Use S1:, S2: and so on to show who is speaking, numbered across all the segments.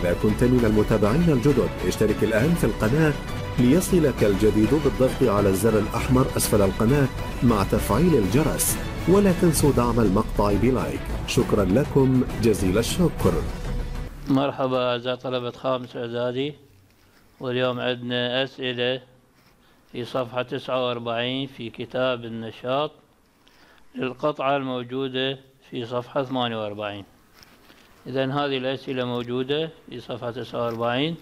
S1: إذا كنت من المتابعين الجدد اشترك الآن في القناة ليصلك الجديد بالضغط على الزر الأحمر أسفل القناة مع تفعيل الجرس، ولا تنسوا دعم المقطع بلايك. شكرا لكم جزيل الشكر.
S2: مرحبا أعزائي طلبة خامس إعدادي، واليوم عندنا أسئلة في صفحة 49 في كتاب النشاط للقطعة الموجودة في صفحة 48. إذن هذه الأسئلة موجودة في صفحة 49.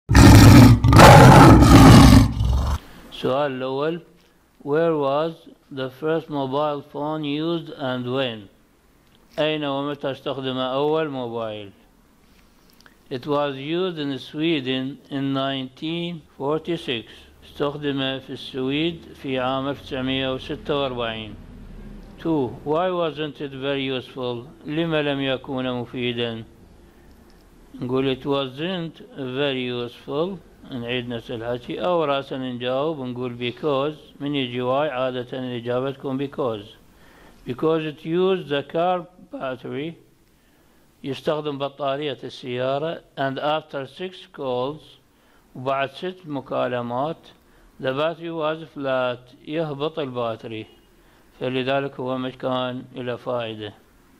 S2: السؤال الأول: Where was the first mobile phone used and when? أين ومتى استخدم أول موبايل؟ It was used in Sweden in 1946. استخدم في السويد في عام 1946. 2. Why wasn't it very useful? لما لم يكن مفيدا؟ نقول it wasn't very useful، نعيد نفس الحكي، أو رأسا نجاوب نقول because. من يجي واي عادة الإجابة تكون because it used the car battery، يستخدم بطارية السيارة، and after 6 calls، وبعد 6 مكالمات، the battery was flat، يهبط الباتري، فلذلك هو مش كان له فائدة.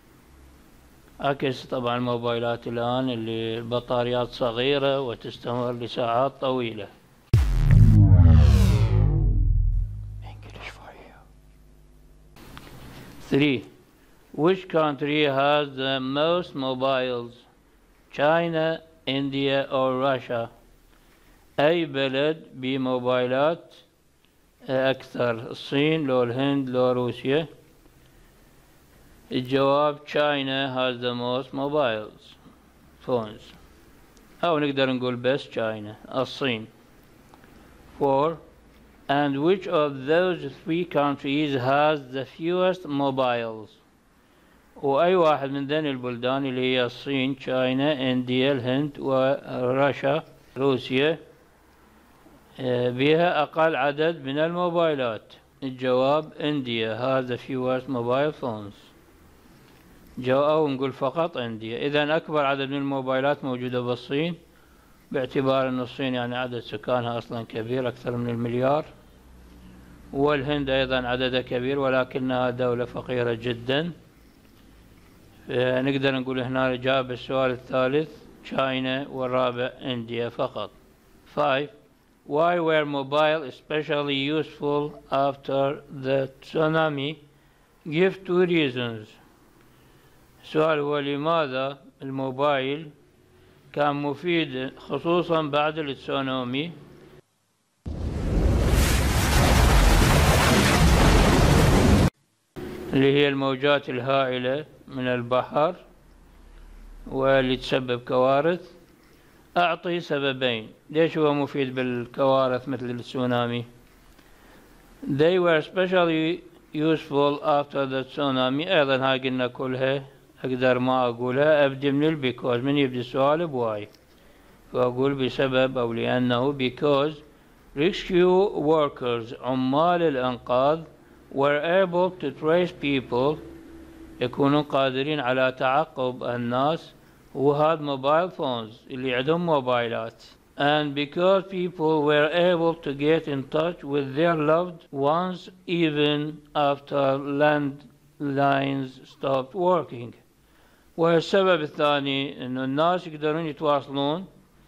S2: عكس طبعا الموبايلات الآن اللي البطاريات صغيرة وتستمر لساعات طويلة. English for you. 3. Which country has the most mobiles? China, India or Russia? أي بلد بموبايلات أكثر؟ الصين لو الهند لو روسيا؟ الجواب China has the most mobiles phones، أو نقدر نقول بس China، الصين. 4. And which of those 3 countries has the fewest mobiles؟ وأي واحد من ذين البلدان اللي هي الصين، China، إنديا، الهند ورشا، روسيا، بها أقل عدد من الموبايلات؟ الجواب إنديا has the fewest mobile phones، أو نقول فقط إنديا. إذن أكبر عدد من الموبايلات موجودة بالصين، باعتبار أن الصين يعني عدد سكانها أصلا كبير أكثر من 1,000,000,000، والهند أيضا عددها كبير ولكنها دولة فقيرة جدا. نقدر نقول هنا إجابة السؤال الثالث China، والرابع إنديا فقط. 5. Why were mobile especially useful after the tsunami? Give 2 reasons. السؤال هو لماذا الموبايل كان مفيد خصوصا بعد التسونامي؟ اللي هي الموجات الهائلة من البحر واللي تسبب كوارث. أعطي سببين ليش هو مفيد بالكوارث مثل التسونامي. They were especially useful after the tsunami. أيضا هاي قلنا كلها أقدر ما أقولها، أبدي من because. من يبدي السؤال بواي، فأقول بسبب أو لأنه because rescue workers، عمال الإنقاذ، were able to trace people، يكونون قادرين على تعقب الناس who had mobile phones، اللي عندهم موبايلات. And because people were able to get in touch with their loved ones even after landlines stopped working. والسبب الثاني إنه الناس يقدرون يتواصلون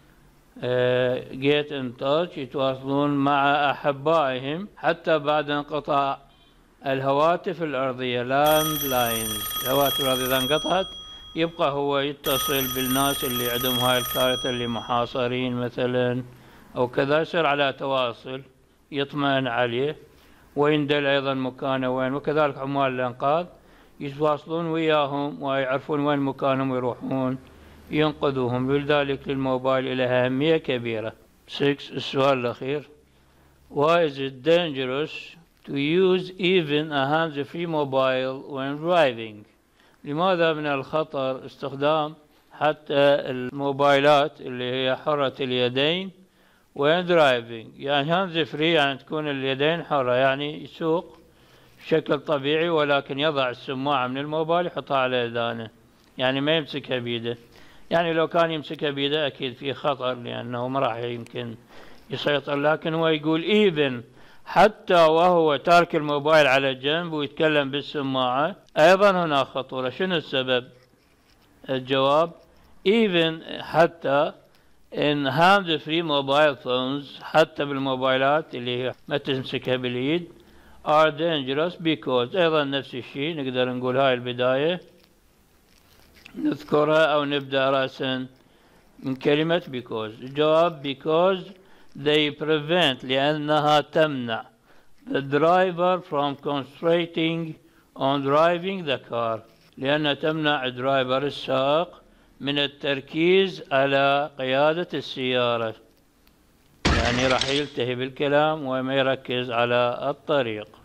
S2: get in touch، يتواصلون مع أحبائهم حتى بعد انقطاع الهواتف الأرضية landlines. الهواتف الأرضية إذا انقطعت يبقى هو يتصل بالناس اللي عندهم هاي الكارثة، اللي محاصرين مثلا أو كذا، يصير على تواصل، يطمئن عليه ويندل أيضا مكانه وين. وكذلك عمال الإنقاذ يتواصلون وياهم ويعرفون وين مكانهم ويروحون ينقذوهم، لذلك للموبايل له أهمية كبيرة. 6. السؤال الأخير: Why is it dangerous to use even a hands-free mobile when driving؟ لماذا من الخطر استخدام حتى الموبايلات اللي هي حرة اليدين when driving؟ يعني hands free يعني تكون اليدين حرة، يعني يسوق بشكل طبيعي ولكن يضع السماعة من الموبايل يحطها على يدانه، يعني ما يمسكها بيده. يعني لو كان يمسكها بيده أكيد في خطر، لأنه ما راح يمكن يسيطر. لكن هو يقول even حتى وهو تارك الموبايل على جنب ويتكلم بالسماعة أيضا هناك خطورة. شنو السبب؟ الجواب even حتى in hand-free mobile phones، حتى بالموبايلات اللي هي ما تمسكها باليد are dangerous because، أيضا نفس الشيء نقدر نقول هاي البداية نذكرها أو نبدأ رأسا من كلمة because. الجواب because they prevent، لأنها تمنع the driver from concentrating on driving the car، لأنها تمنع درايفر السائق من التركيز على قيادة السيارة، يعني راح يلتهي بالكلام وما يركز على الطريق.